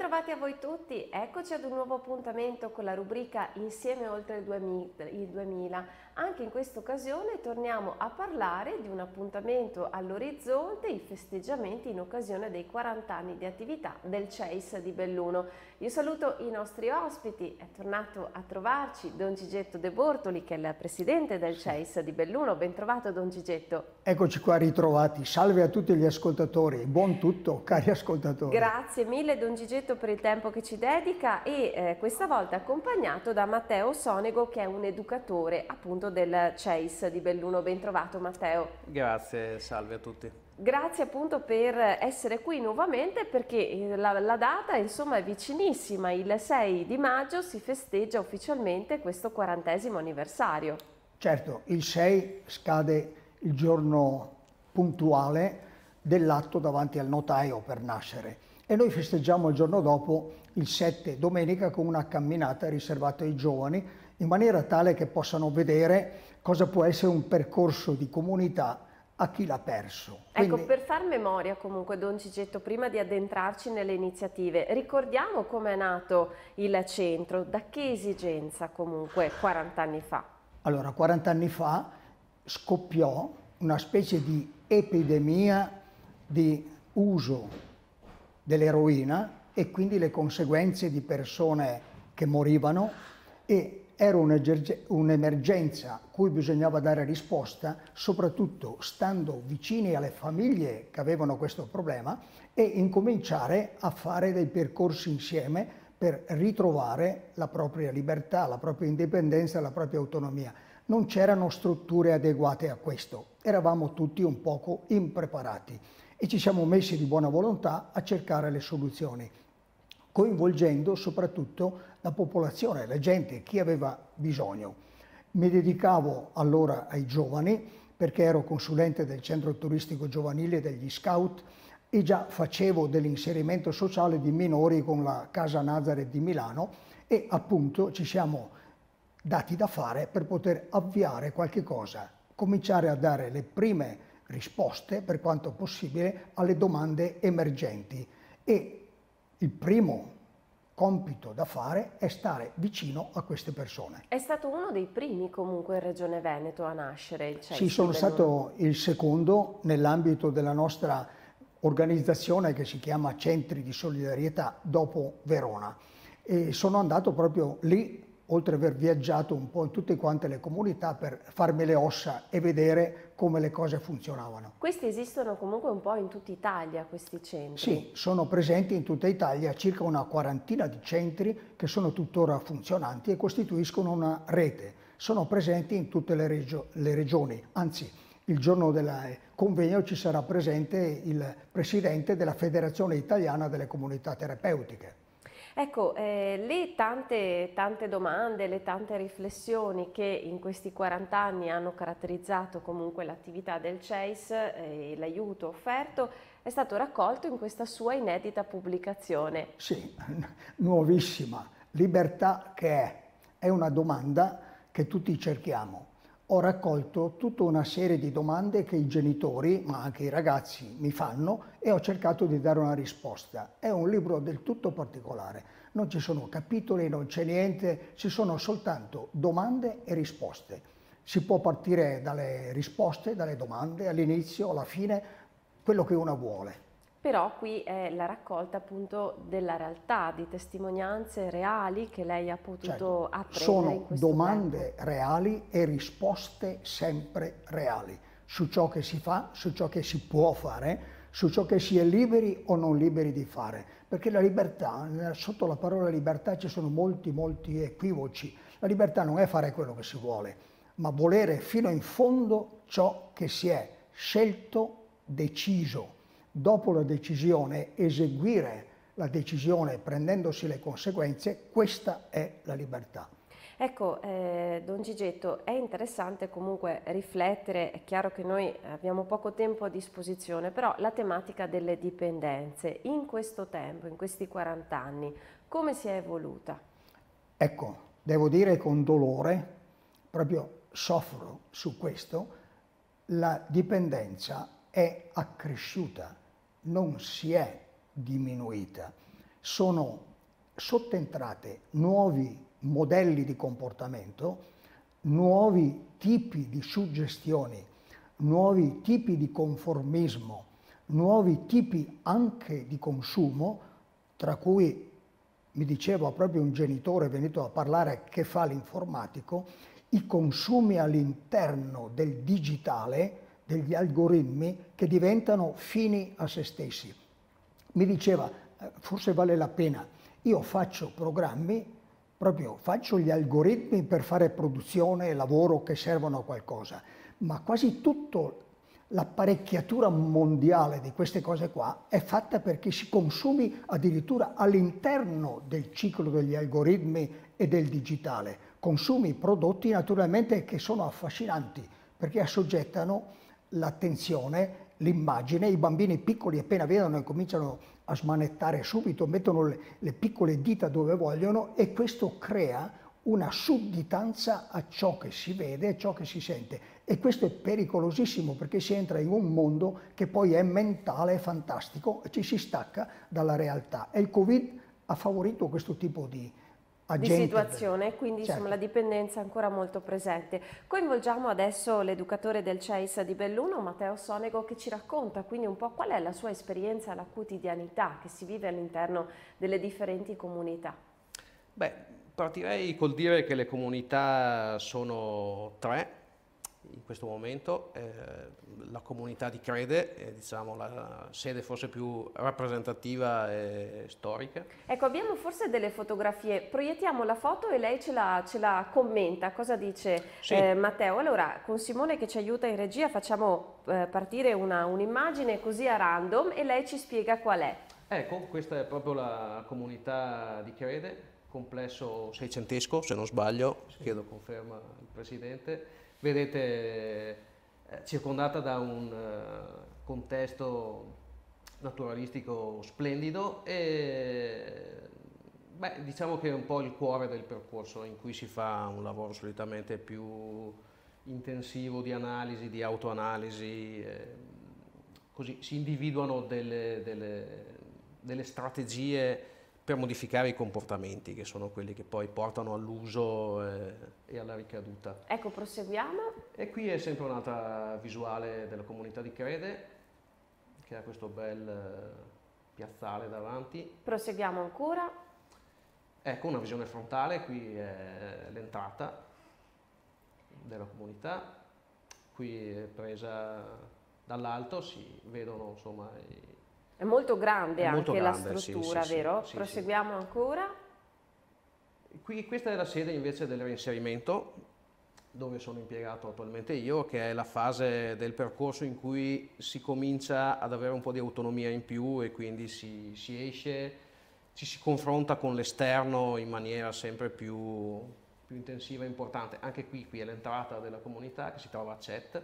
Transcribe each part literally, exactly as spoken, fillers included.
Bentrovati a voi tutti, eccoci ad un nuovo appuntamento con la rubrica Insieme oltre il duemila. Anche in questa occasione torniamo a parlare di un appuntamento all'orizzonte, i festeggiamenti in occasione dei quaranta anni di attività del C E I S di Belluno. Io saluto i nostri ospiti, è tornato a trovarci Don Gigetto De Bortoli, che è il presidente del C E I S di Belluno. Bentrovato Don Gigetto. Eccoci qua ritrovati, salve a tutti gli ascoltatori, buon tutto cari ascoltatori. Grazie mille Don Gigetto per il tempo che ci dedica e eh, questa volta accompagnato da Matteo Sonego, che è un educatore appunto del C E I S di Belluno. Bentrovato Matteo. Grazie, salve a tutti. Grazie appunto per essere qui nuovamente, perché la, la data insomma è vicinissima, il sei di maggio si festeggia ufficialmente questo quarantesimo anniversario. Certo, il sei scade il giorno puntuale dell'atto davanti al notaio per nascere e noi festeggiamo il giorno dopo, il sette, domenica, con una camminata riservata ai giovani, in maniera tale che possano vedere cosa può essere un percorso di comunità a chi l'ha perso. Ecco, Quindi, per far memoria comunque Don Gigetto, prima di addentrarci nelle iniziative, ricordiamo come è nato il centro, da che esigenza comunque quaranta anni fa? Allora, quaranta anni fa scoppiò una specie di epidemia di uso dell'eroina e quindi le conseguenze di persone che morivano, e era un'emergenza a cui bisognava dare risposta, soprattutto stando vicini alle famiglie che avevano questo problema e incominciare a fare dei percorsi insieme per ritrovare la propria libertà, la propria indipendenza, la propria autonomia. Non c'erano strutture adeguate a questo, eravamo tutti un poco impreparati e ci siamo messi di buona volontà a cercare le soluzioni, coinvolgendo soprattutto la popolazione, la gente, chi aveva bisogno. Mi dedicavo allora ai giovani perché ero consulente del centro turistico giovanile degli scout e già facevo dell'inserimento sociale di minori con la Casa Nazareth di Milano e appunto ci siamo dati da fare per poter avviare qualche cosa, cominciare a dare le prime risposte per quanto possibile alle domande emergenti, e il primo compito da fare è stare vicino a queste persone. È stato uno dei primi comunque in Regione Veneto a nascere il C E I S. Sì, sono stato il secondo nell'ambito della nostra organizzazione che si chiama Centri di Solidarietà dopo Verona, e sono andato proprio lì, oltre ad aver viaggiato un po' in tutte quante le comunità per farmi le ossa e vedere come le cose funzionavano. Questi esistono comunque un po' in tutta Italia, questi centri? Sì, sono presenti in tutta Italia, circa una quarantina di centri che sono tuttora funzionanti e costituiscono una rete. Sono presenti in tutte le, regio- le regioni, anzi il giorno del convegno ci sarà presente il presidente della Federazione Italiana delle Comunità Terapeutiche. Ecco, eh, le tante, tante domande, le tante riflessioni che in questi quaranta anni hanno caratterizzato comunque l'attività del C E I S e l'aiuto offerto è stato raccolto in questa sua inedita pubblicazione. Sì, nuovissima. Libertà che è? È una domanda che tutti cerchiamo. Ho raccolto tutta una serie di domande che i genitori, ma anche i ragazzi, mi fanno e ho cercato di dare una risposta. È un libro del tutto particolare, non ci sono capitoli, non c'è niente, ci sono soltanto domande e risposte. Si può partire dalle risposte, dalle domande, all'inizio, alla fine, quello che uno vuole. Però qui è la raccolta appunto della realtà, di testimonianze reali che lei ha potuto certo, apprendere sono in questo domande tempo. reali e risposte sempre reali su ciò che si fa, su ciò che si può fare, su ciò che si è liberi o non liberi di fare. Perché la libertà, sotto la parola libertà ci sono molti, molti equivoci. La libertà non è fare quello che si vuole, ma volere fino in fondo ciò che si è scelto, deciso. Dopo la decisione, eseguire la decisione prendendosi le conseguenze, questa è la libertà. Ecco, eh, Don Gigetto, è interessante comunque riflettere, è chiaro che noi abbiamo poco tempo a disposizione, però la tematica delle dipendenze in questo tempo, in questi quaranta anni, come si è evoluta? Ecco, devo dire con dolore, proprio soffro su questo, la dipendenza è accresciuta, non si è diminuita. sono sottentrate nuovi modelli di comportamento, nuovi tipi di suggestioni, nuovi tipi di conformismo, nuovi tipi anche di consumo, tra cui mi diceva proprio un genitore venuto a parlare che fa l'informatico, i consumi all'interno del digitale, degli algoritmi che diventano fini a se stessi. Mi diceva, forse vale la pena, io faccio programmi, proprio faccio gli algoritmi per fare produzione e lavoro che servono a qualcosa, ma quasi tutto l'apparecchiatura mondiale di queste cose qua è fatta perché si consumi addirittura all'interno del ciclo degli algoritmi e del digitale. Consumi prodotti naturalmente che sono affascinanti perché assoggettano l'attenzione, l'immagine. I bambini piccoli appena vedono e cominciano a smanettare subito, mettono le, le piccole dita dove vogliono e questo crea una sudditanza a ciò che si vede e ciò che si sente. E questo è pericolosissimo perché si entra in un mondo che poi è mentale, è fantastico e ci si stacca dalla realtà. E il Covid ha favorito questo tipo di di situazione, quindi certo. insomma la dipendenza è ancora molto presente. Coinvolgiamo adesso l'educatore del C E I S di Belluno, Matteo Sonego, che ci racconta quindi un po' qual è la sua esperienza, la quotidianità che si vive all'interno delle differenti comunità. Beh, partirei col dire che le comunità sono tre in questo momento. Eh, la comunità di Crede è, diciamo, la sede forse più rappresentativa e storica. Ecco, abbiamo forse delle fotografie, proiettiamo la foto e lei ce la, ce la commenta. Cosa dice sì. eh, Matteo? Allora, con Simone che ci aiuta in regia facciamo eh, partire un'immagine così a random e lei ci spiega qual è. Ecco, questa è proprio la comunità di Crede, complesso seicentesco se non sbaglio, sì. Chiedo conferma al Presidente. Vedete, eh, circondata da un uh, contesto naturalistico splendido e beh, diciamo che è un po' il cuore del percorso in cui si fa un lavoro solitamente più intensivo di analisi, di autoanalisi, eh, così si individuano delle, delle, delle strategie per modificare i comportamenti, che sono quelli che poi portano all'uso eh, e alla ricaduta. Ecco, proseguiamo. E qui è sempre un'altra visuale della comunità di Crede, che ha questo bel eh, piazzale davanti. Proseguiamo ancora. Ecco una visione frontale, qui è l'entrata della comunità, qui è presa dall'alto, si vedono insomma i È molto grande è anche molto grande, la struttura, sì, sì, vero? sì, Proseguiamo sì. ancora. Qui, questa è la sede invece del reinserimento, dove sono impiegato attualmente io, che è la fase del percorso in cui si comincia ad avere un po' di autonomia in più e quindi si, si esce, ci si confronta con l'esterno in maniera sempre più, più intensiva e importante. Anche qui, qui è l'entrata della comunità che si trova a Cet,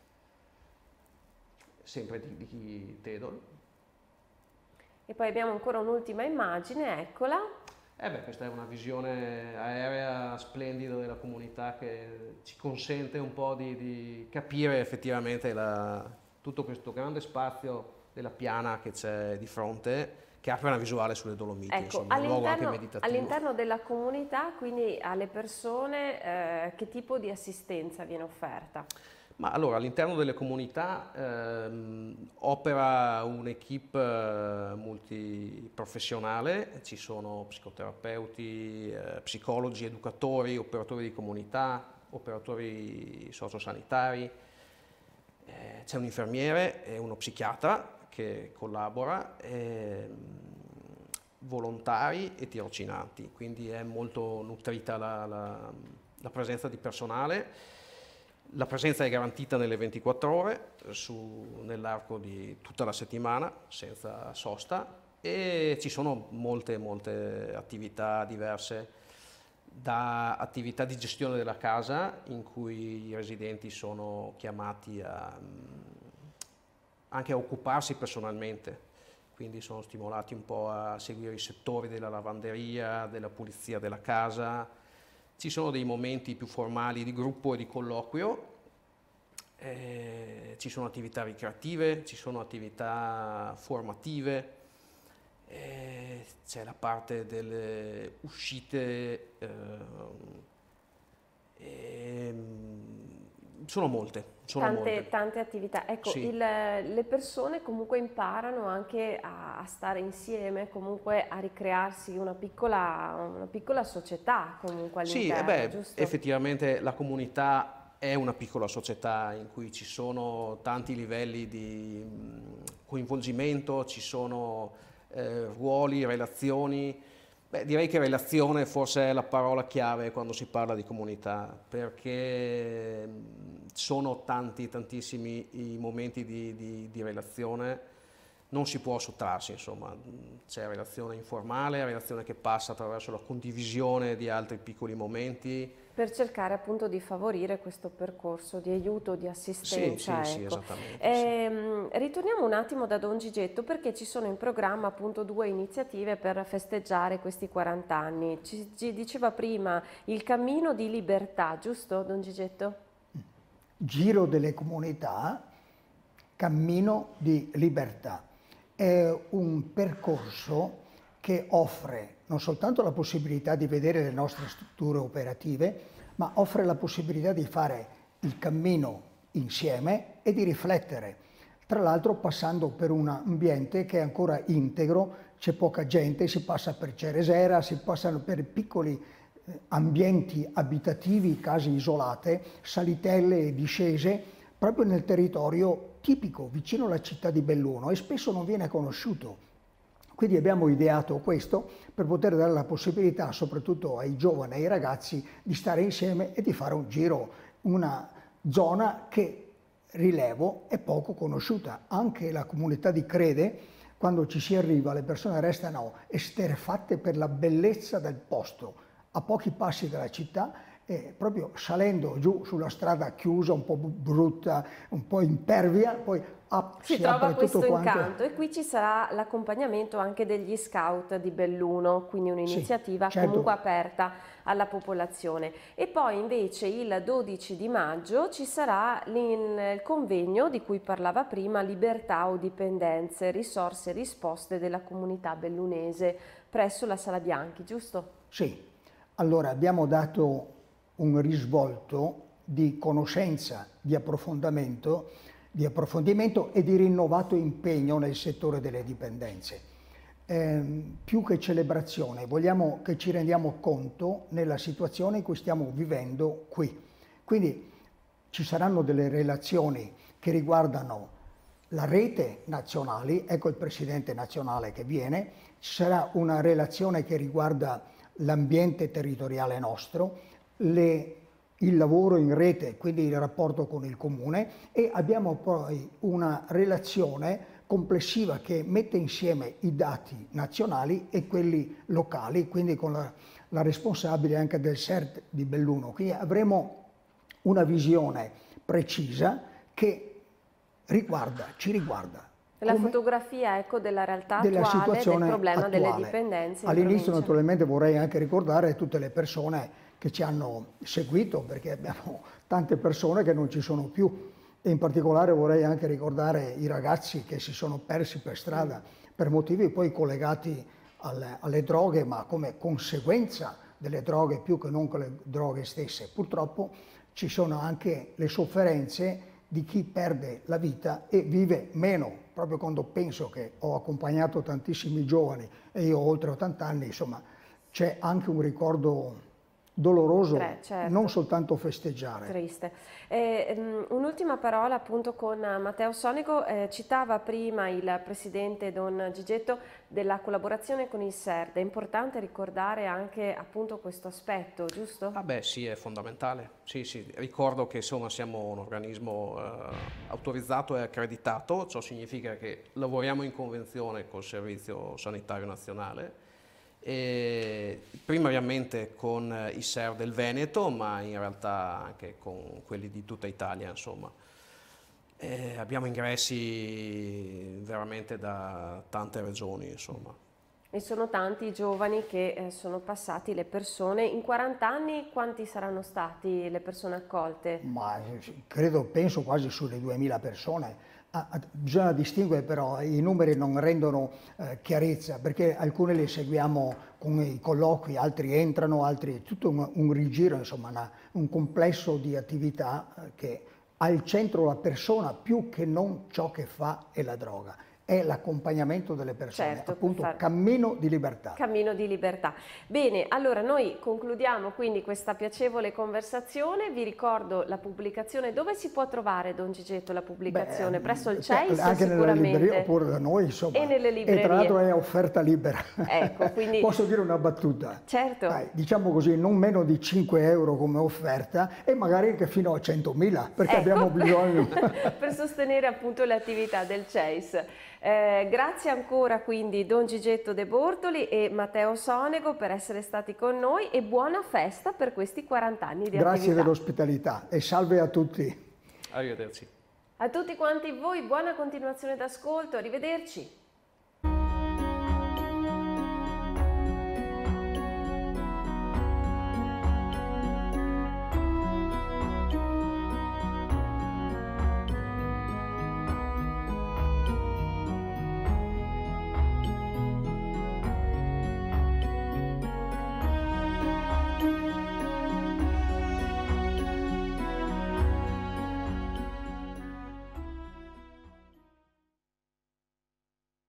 sempre di, di Tedol. E poi abbiamo ancora un'ultima immagine, eccola. Eh beh, questa è una visione aerea splendida della comunità che ci consente un po' di, di capire effettivamente la, tutto questo grande spazio della piana che c'è di fronte, che apre una visuale sulle Dolomiti, ecco, insomma, un luogo anche meditativo. All'interno della comunità, quindi alle persone, eh, che tipo di assistenza viene offerta? Ma allora, all'interno delle comunità ehm, opera un'equipe eh, multiprofessionale, ci sono psicoterapeuti, eh, psicologi, educatori, operatori di comunità, operatori sociosanitari, eh, c'è un infermiere e uno psichiatra che collabora, eh, volontari e tirocinanti, quindi è molto nutrita la, la, la presenza di personale. La presenza è garantita nelle ventiquattro ore, nell'arco di tutta la settimana, senza sosta, e ci sono molte, molte attività diverse, da attività di gestione della casa, in cui i residenti sono chiamati a, anche a occuparsi personalmente, quindi sono stimolati un po' a seguire i settori della lavanderia, della pulizia della casa. Ci sono dei momenti più formali di gruppo e di colloquio, eh, ci sono attività ricreative, ci sono attività formative, eh, c'è la parte delle uscite, eh, e, sono molte, sono tante, molte. tante attività. Ecco, Sì. il, le persone comunque imparano anche a, a stare insieme, comunque a ricrearsi una piccola, una piccola società comunque Sì, e all'interno, beh, giusto? effettivamente la comunità è una piccola società in cui ci sono tanti livelli di mh, coinvolgimento, ci sono eh, ruoli, relazioni. Beh, direi che relazione forse è la parola chiave quando si parla di comunità, perché mh, sono tanti, tantissimi i momenti di, di, di relazione, non si può sottrarsi, insomma, c'è relazione informale, relazione che passa attraverso la condivisione di altri piccoli momenti. Per cercare appunto di favorire questo percorso di aiuto, di assistenza. Sì, sì, sì, Ecco. esattamente. Ehm, ritorniamo un attimo da Don Gigetto, perché ci sono in programma appunto due iniziative per festeggiare questi quaranta anni. Ci, ci diceva prima il cammino di libertà, giusto Don Gigetto? Giro delle comunità, cammino di libertà. È un percorso che offre non soltanto la possibilità di vedere le nostre strutture operative, ma offre la possibilità di fare il cammino insieme e di riflettere. Tra l'altro passando per un ambiente che è ancora integro, c'è poca gente, si passa per Ceresera, si passano per piccoli ambienti abitativi, case isolate, salitelle e discese, proprio nel territorio tipico, vicino alla città di Belluno, e spesso non viene conosciuto. Quindi abbiamo ideato questo per poter dare la possibilità, soprattutto ai giovani e ai ragazzi, di stare insieme e di fare un giro, una zona che, rilevo, è poco conosciuta. Anche la comunità di Crede, quando ci si arriva, le persone restano esterrefatte per la bellezza del posto, a pochi passi dalla città, e proprio salendo giù sulla strada chiusa, un po' brutta, un po' impervia, poi ah, si, si trova apre questo tutto quanto. incanto, e qui ci sarà l'accompagnamento anche degli scout di Belluno, quindi un'iniziativa sì, certo. comunque aperta alla popolazione. E poi invece il dodici di maggio ci sarà il convegno di cui parlava prima, Libertà o Dipendenze, risorse e risposte della comunità bellunese, presso la Sala Bianchi, giusto? Sì, allora abbiamo dato un risvolto di conoscenza, di approfondimento, di approfondimento e di rinnovato impegno nel settore delle dipendenze. Eh, più che celebrazione, vogliamo che ci rendiamo conto nella situazione in cui stiamo vivendo qui. Quindi ci saranno delle relazioni che riguardano la rete nazionale, ecco il presidente nazionale che viene, ci sarà una relazione che riguarda l'ambiente territoriale nostro, le, il lavoro in rete, quindi il rapporto con il comune, e abbiamo poi una relazione complessiva che mette insieme i dati nazionali e quelli locali, quindi con la, la responsabile anche del S E R T di Belluno. Quindi avremo una visione precisa che riguarda, ci riguarda. La fotografia, ecco, della realtà della attuale, situazione del problema attuale. delle dipendenze. All'inizio naturalmente vorrei anche ricordare tutte le persone che ci hanno seguito, perché abbiamo tante persone che non ci sono più, e in particolare vorrei anche ricordare i ragazzi che si sono persi per strada per motivi poi collegati alle, alle droghe, ma come conseguenza delle droghe più che non con le droghe stesse. Purtroppo ci sono anche le sofferenze di chi perde la vita e vive meno. Proprio quando penso che ho accompagnato tantissimi giovani e io ho oltre ottanta anni, insomma, c'è anche un ricordo doloroso, Tre, certo. non soltanto festeggiare. Triste. Eh, um, un'ultima parola appunto con Matteo Sonico, eh, citava prima il presidente Don Gigetto della collaborazione con il S E R D, è importante ricordare anche appunto questo aspetto, giusto? Ah beh sì, è fondamentale, sì, sì. Ricordo che insomma siamo un organismo eh, autorizzato e accreditato, ciò significa che lavoriamo in convenzione col Servizio Sanitario Nazionale, e primariamente con i S E R del Veneto, ma in realtà anche con quelli di tutta Italia, insomma. E abbiamo ingressi veramente da tante regioni, insomma. E sono tanti i giovani che eh, sono passati, le persone. In quaranta anni quanti saranno stati le persone accolte? Ma credo, penso quasi sulle duemila persone, Ah, bisogna distinguere però, i numeri non rendono eh, chiarezza, perché alcune le seguiamo con i colloqui, altri entrano, altri tutto un, un rigiro, insomma una, un complesso di attività eh, che ha al centro la persona più che non ciò che fa è la droga. È l'accompagnamento delle persone, certo, appunto far... cammino di libertà. Cammino di libertà. Bene, allora noi concludiamo quindi questa piacevole conversazione. Vi ricordo la pubblicazione. Dove si può trovare, Don Gigetto, la pubblicazione? Beh, presso il C E I S anche sicuramente. Nella libreria oppure da noi, insomma. E nelle librerie. E tra l'altro è offerta libera. Ecco, quindi... Posso dire una battuta? Certo. Dai, diciamo così, non meno di cinque euro come offerta e magari anche fino a centomila, perché ecco. abbiamo bisogno. Per sostenere appunto le attività del C E I S. Eh, grazie ancora quindi Don Gigetto De Bortoli e Matteo Sonego per essere stati con noi e buona festa per questi quaranta anni di Grazie attività. Grazie dell'ospitalità e salve a tutti. Arrivederci. A tutti quanti voi buona continuazione d'ascolto, arrivederci.